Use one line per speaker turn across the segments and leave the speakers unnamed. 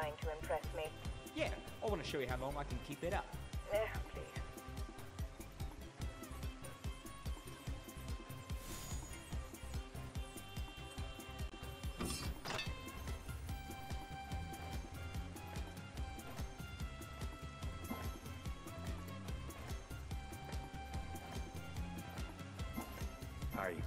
trying to impress me?
Yeah, I want to show you how long I can keep it up.
Please.
Are you?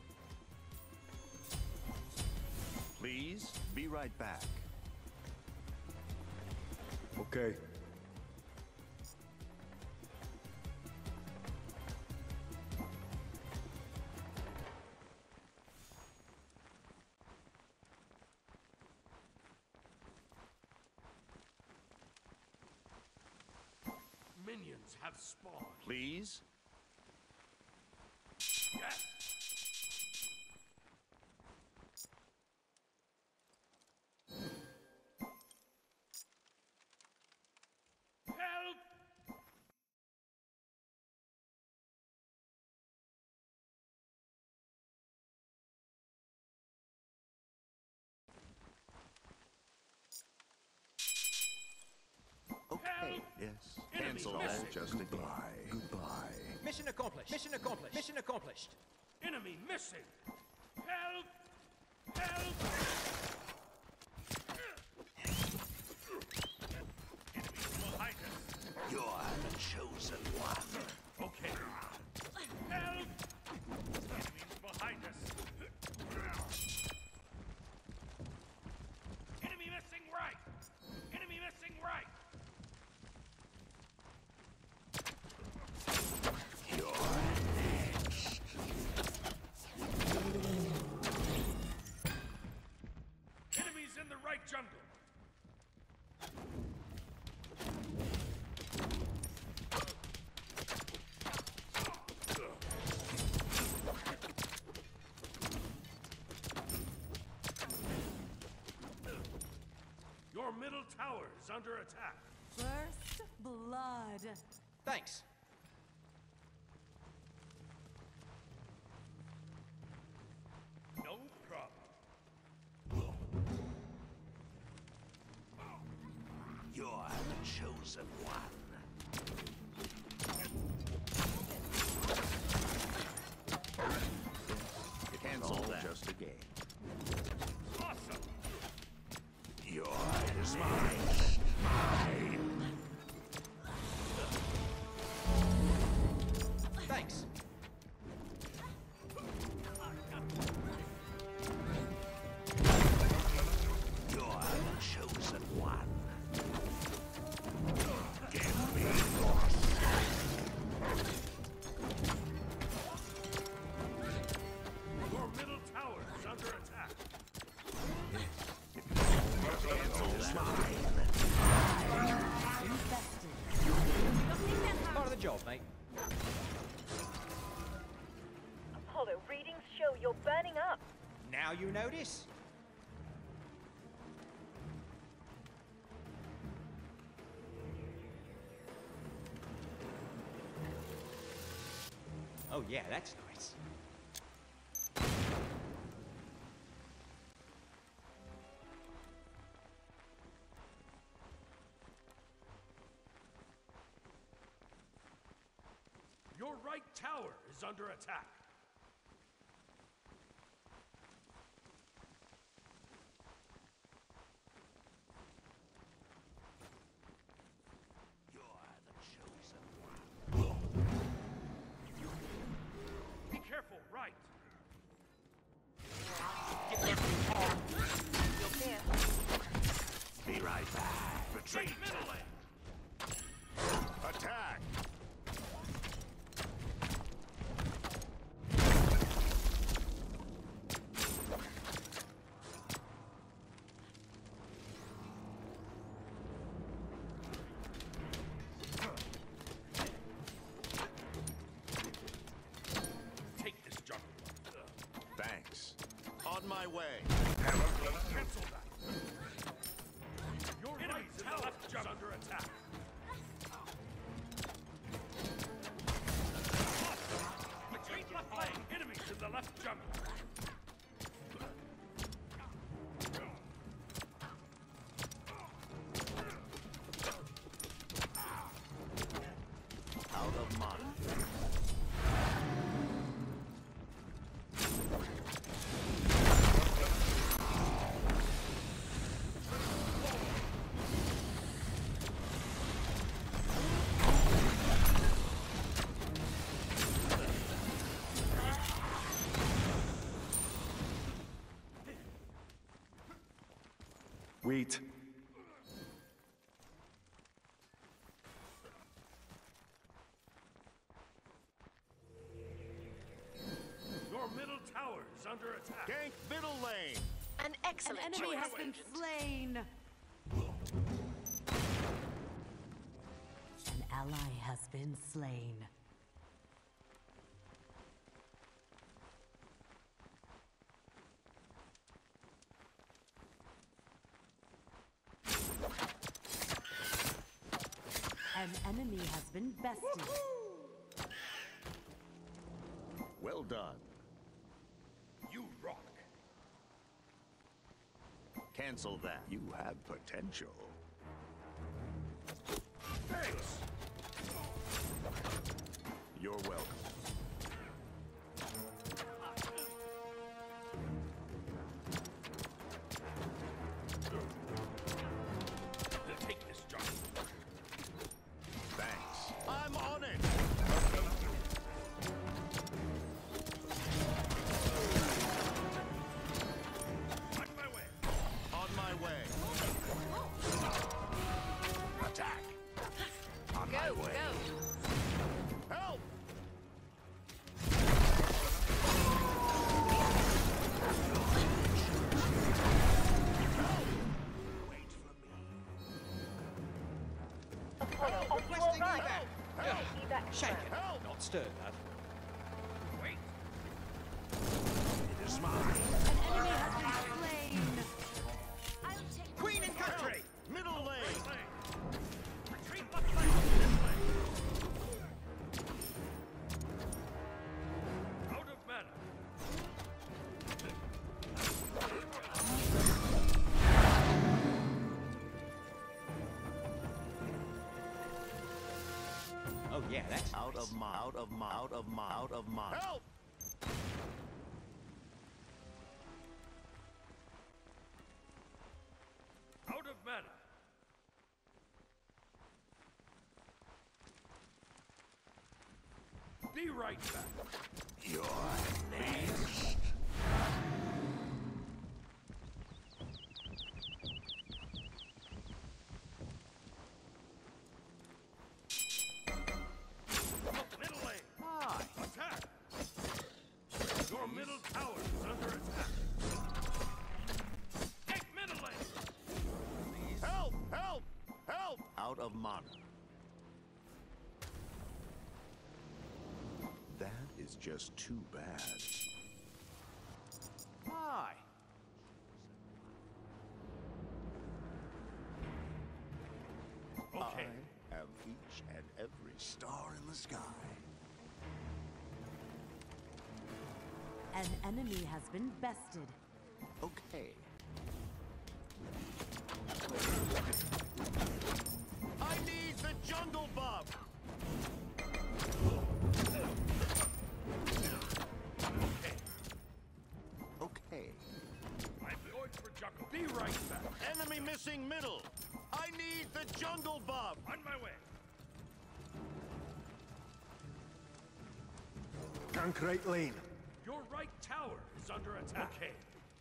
Please be right back.
Okay.
Minions have spawned.
Please?
Yes. Help!
Okay.
Help!
Yes.
Enemy
Cancel all
missing.
just a game.
Goodbye.
Mission accomplished. Mission accomplished. Mission accomplished.
Enemy missing! Help! Help! Enemies behind us!
You're the chosen one.
Okay. Help! Enemies behind us! Enemy missing right! Enemy missing right! Enemies in the right jungle! Your middle tower is under attack.
First blood.
Thanks.
No problem.
You're the chosen one. Cancel that. Just a game.
Awesome.
Yours is mine.
Thanks.
You're the chosen one. Give me your
Your middle tower is under attack.
cancel is mine.
Part of the job, mate.
Apollo, readings show you're burning up.
Now you notice? Oh yeah, that's nice.
Your right tower is under attack.
You're the chosen one.
Be careful, right.
Be right back. Retreat.
Take middle lane.
Attack.
Take this jungle.
Thanks. On my way.
Cancel that. Your right tower is under attack. Retreat left lane. Enemies in the left jungle.
Sweet.
Your middle tower is under attack.
Gank middle lane.
An
An
excellent
enemy
choice.
has been slain. An ally has been slain. An enemy has been bested.
Well done.
You rock.
Cancel that. You have potential.
Thanks.
You're welcome.
Take this job.
Thanks. I'm on it.
On my way.
On my way. Attack. On my way. Help! Wait for me.
Apollo, are you
Requesting
alright?
evac.
Help!
Evac
Shake
confirmed.
it.
Help!
Not stirred, lad.
Wait.
It is mine.
An enemy has been slain.
Queen and country!
Middle lane.
Retreat left lane. This way. Out of mana.
Oh yeah, that's
Out
nice.
of my, out of my, out of my, out of my. Help!
Out of mana. Be right back.
Your name.
Middle lane.
Hi.
Attack. Your middle tower is under attack. Take middle lane.
Help! Help! Help! Out of mana. That is just too bad.
Hi.
Okay.
I am each and every star in the sky.
An enemy has been bested.
Okay. I need the jungle buff! Okay.
I'm going for jungle. Be right back.
Enemy missing middle! I need the jungle buff!
On my way.
Gank right lane.
Your right tower is under attack. Okay.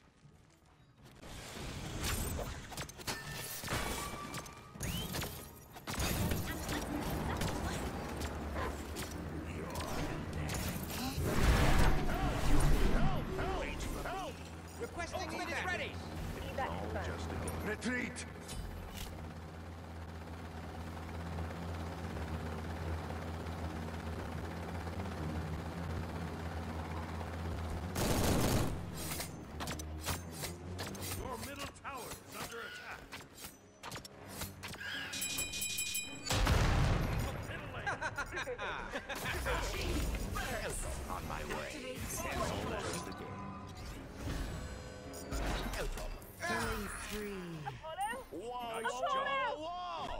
Help!
Requesting evac. Ready.
Evac confirmed.
Retreat.
Your middle tower is under attack. Middle lane.
On my way. Cancel that is the game.
Killing spree.
Apollo?
Whoa,
Nice
whoa,
job.
whoa, whoa!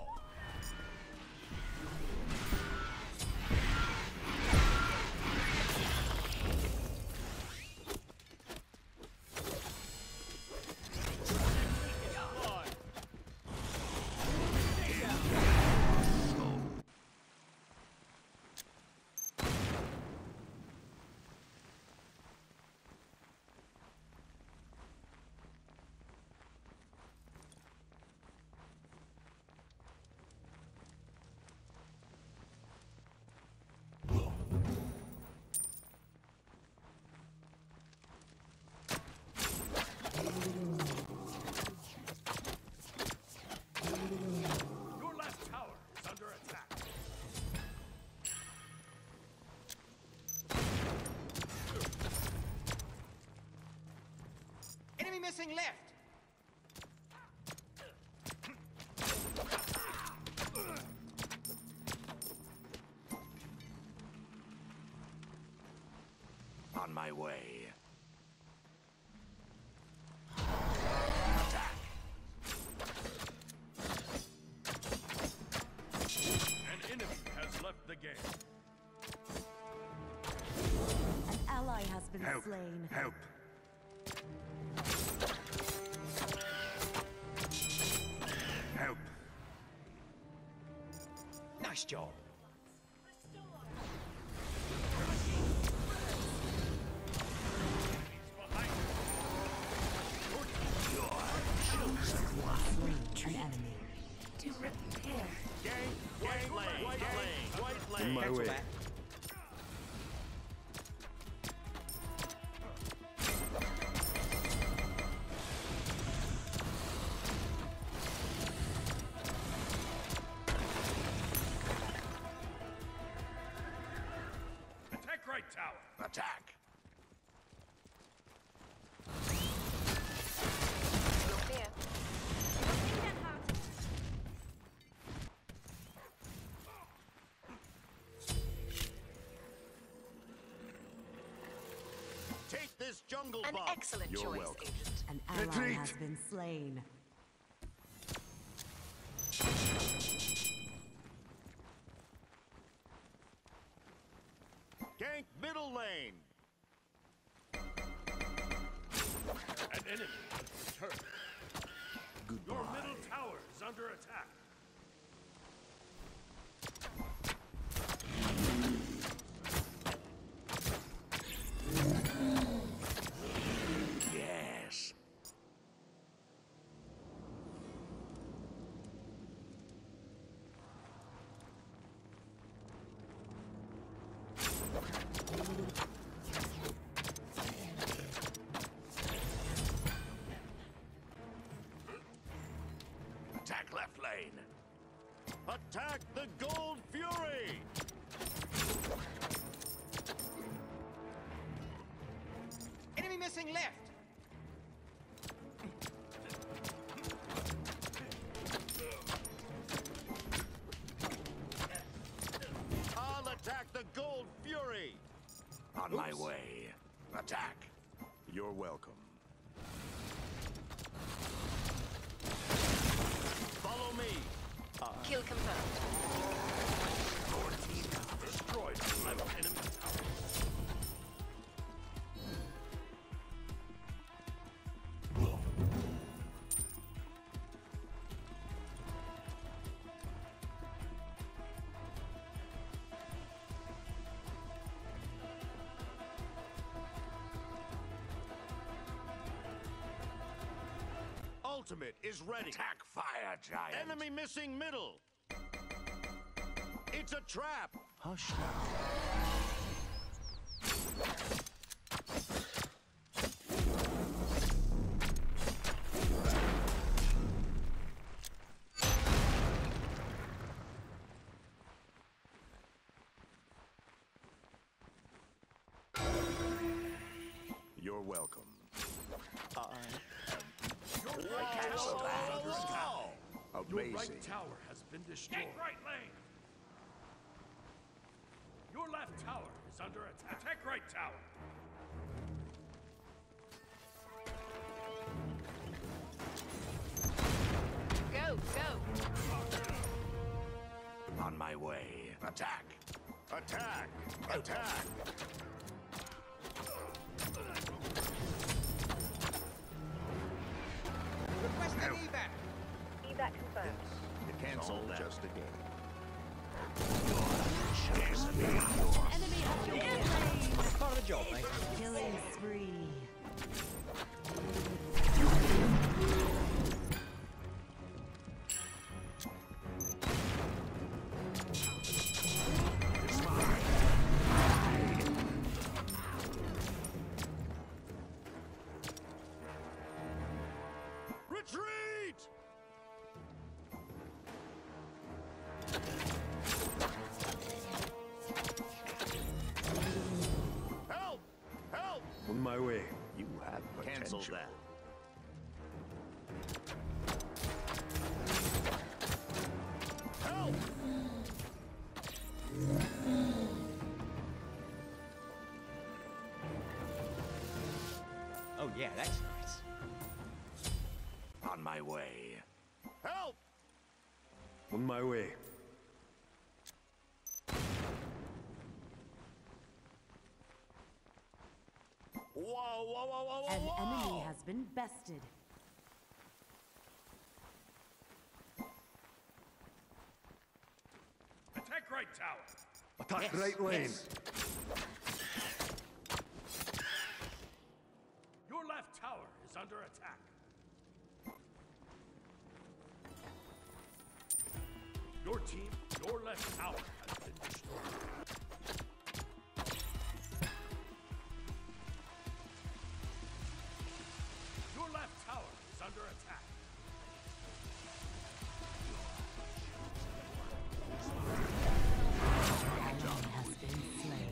On my way.
An enemy has left the game.
An ally has been
Help!
slain.
Help! Help!
Nice job.
An enemy.
White lane. White lane.
In my
Cancel
way.
that.
Attack right tower.
Attack.
No fear.
Take this jungle
An
buff.
excellent
You're
choice,
welcome.
Agent.
An ally
Retreat.
has been slain.
Gank middle lane.
An enemy has returned. Your middle tower is under attack.
Yes. Attack left lane.
Attack the Gold Fury.
Enemy missing left.
I'll attack the Gold Fury.
On my way. Attack.
You're welcome.
Follow me.
Kill confirmed.
Your team has destroyed the left enemy tower.
Ultimate is ready.
Attack fire giant.
Enemy missing middle. It's a trap.
Hush now.
You're welcome.
Your right
Cancel
tower
that.
is under attack. Your
Amazing.
right tower has been destroyed. Take right lane. Your left tower is under attack. Attack right tower.
Go, go.
On my way. Attack.
Attack. Attack.
Requesting evac.
Evac confirmed.
Cancel that.
Just a game.
Enemy has been slain.
Part of the job, mate.
Killing spree.
Retreat! Help! Help!
On my way. You have potential.
Cancel that. Help!
On my way.
Whoa, whoa, whoa, whoa, whoa,
An
whoa!
enemy has been bested.
Attack right tower.
Attack right lane.
Your left tower is under attack. Your team, your left tower has been destroyed. Your left tower is under attack.
Has been slain.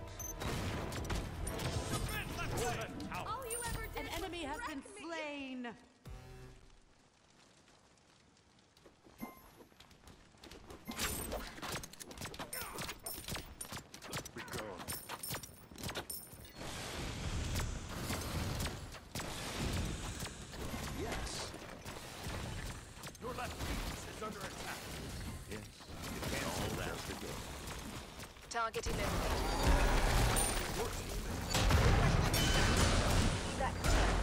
Your left tower.
All you ever did An enemy has been slain.
Be gone. Yes.
Your left piece is under attack.
Yes. You can't hold out the game.
Target eliminated.
Your team
Back.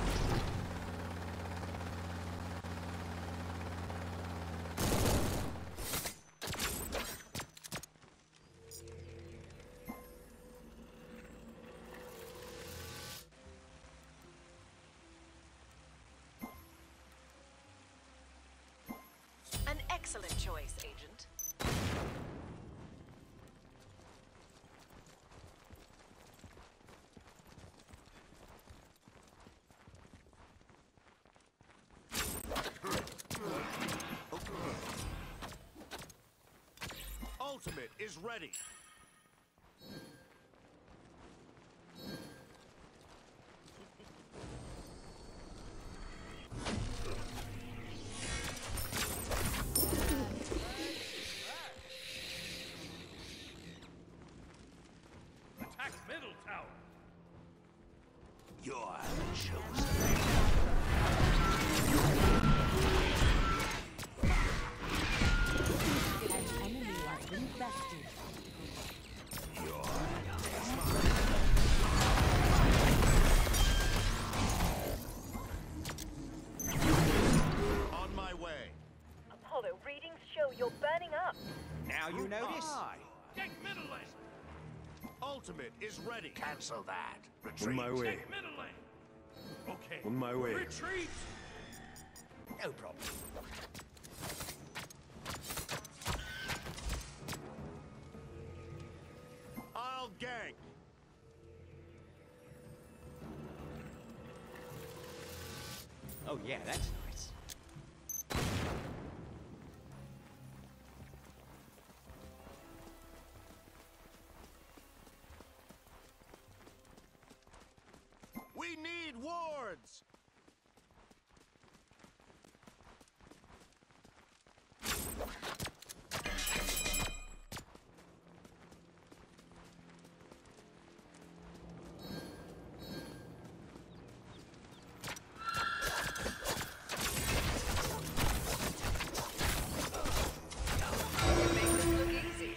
An excellent choice, Agent.
Ultimate is ready.
attack middle tower.
You're chosen.
An enemy has been bested.
On my way.
Apollo, readings show you're burning up.
Now you notice?
Take middle lane.
Ultimate is ready.
Cancel that.
On
Retreat.
my way.
Take middle lane. Okay.
On my way.
Retreat.
No problem.
I'll gank.
Oh yeah, that's nice.
We need wards.
Make this look easy.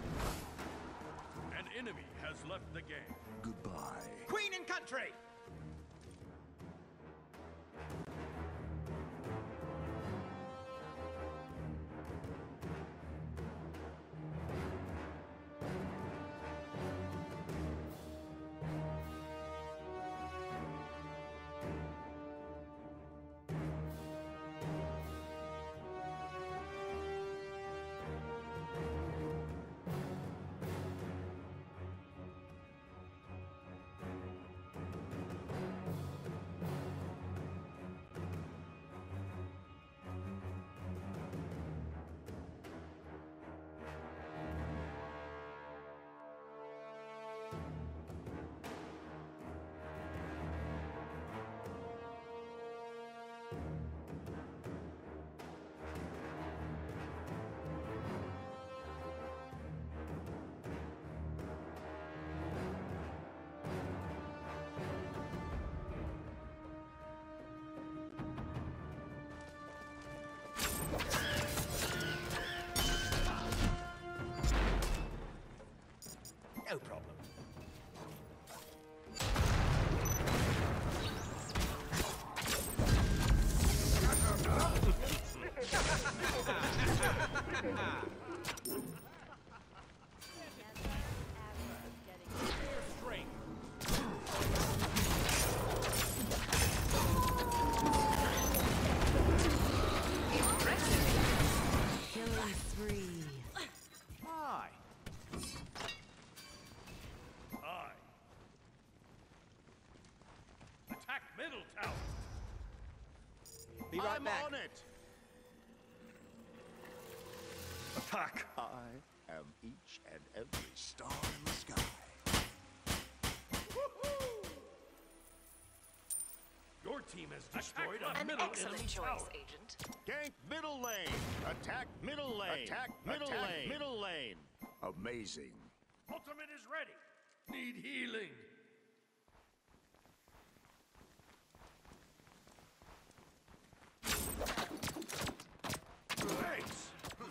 An enemy has left the game.
Goodbye.
Queen and country! Be right
I'm
back.
on it.
Attack!
I am each and every star in the sky.
Your team has destroyed a
An
middle
excellent
enemy
choice,
tower.
Agent.
Gank middle lane. Attack middle lane. Attack middle lane. Middle lane.
Amazing.
Ultimate is ready. Need healing. Thanks.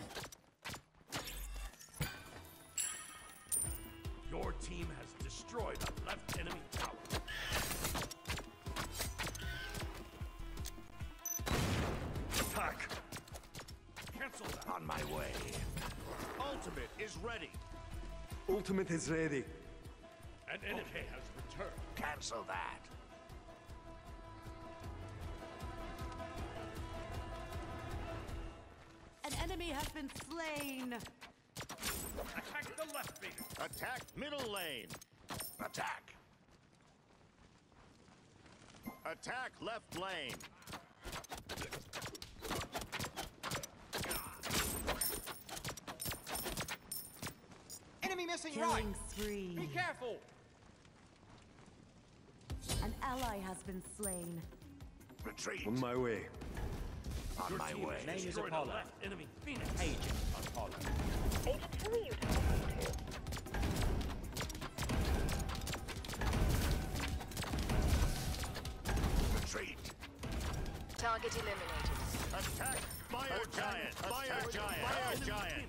Your team has destroyed a left enemy tower.
Attack!
Cancel that.
On my way.
Ultimate is ready.
Ultimate is ready.
An enemy has returned.
Cancel that.
An enemy has been slain.
Attack the left wing.
Attack middle lane.
Attack.
Attack left lane.
Enemy missing right.
Killing spree.
Be careful.
An ally has been slain.
Retreat.
On my way.
On
Your
my
team
way.
has
Name is
destroyed
Apollo.
a left enemy Phoenix.
Agent Apollo.
Agent, who are you talking to?
Retreat.
Target eliminated.
Attack fire giant. Fire giant. Fire giant.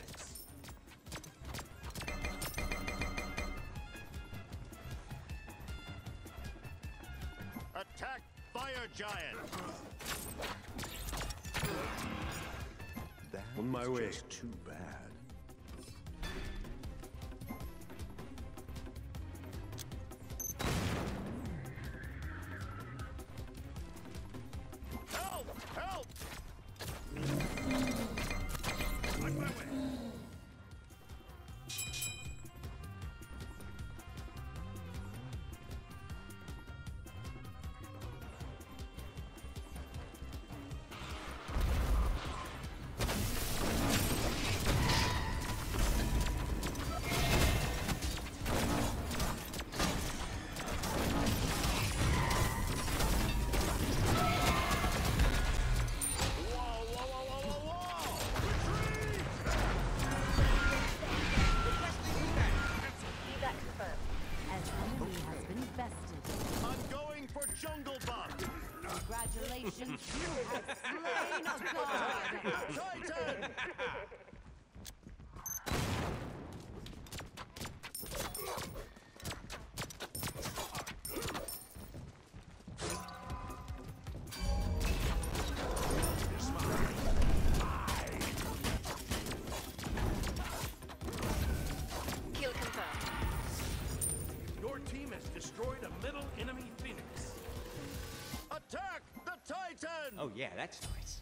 Attack fire giant.
That
On my
is
way.
just too bad.
Help! Help!
On my way.
Whoa, whoa, whoa, whoa, whoa, whoa!
Evac confirmed.
An enemy has been bested.
I'm going for jungle buff.
Congratulations, you have slain a god.
Titan!
Kill confirmed.
Your team has destroyed a middle enemy Phoenix.
Attack the Titan!
Oh yeah, that's nice.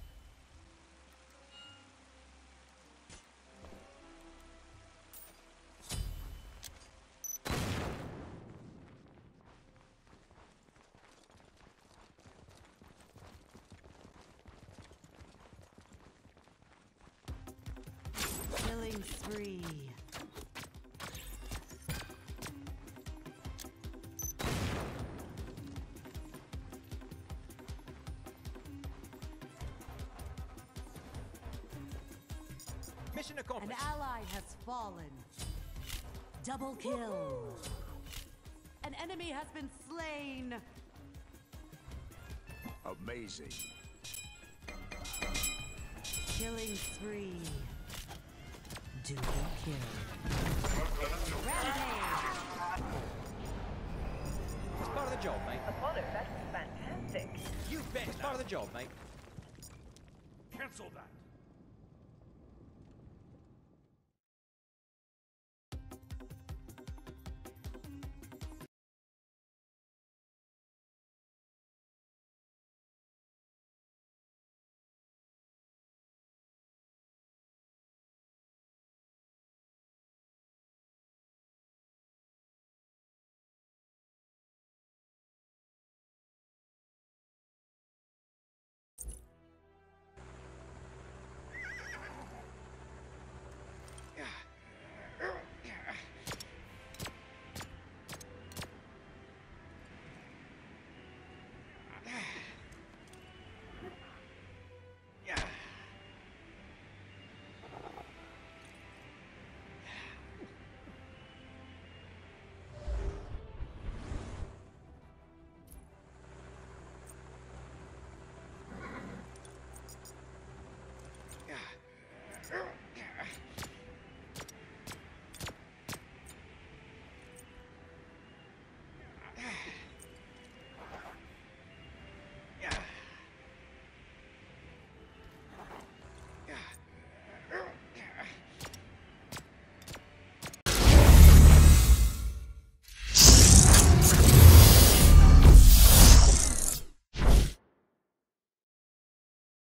Killing spree.
Mission
An
accomplished.
ally has fallen. Double kill. An enemy has been slain.
Amazing.
Killing spree. Double kill. Rampage.
It's part of the job, mate.
Apollo, that was fantastic.
You bet. It's part of the job, mate.
Cancel that.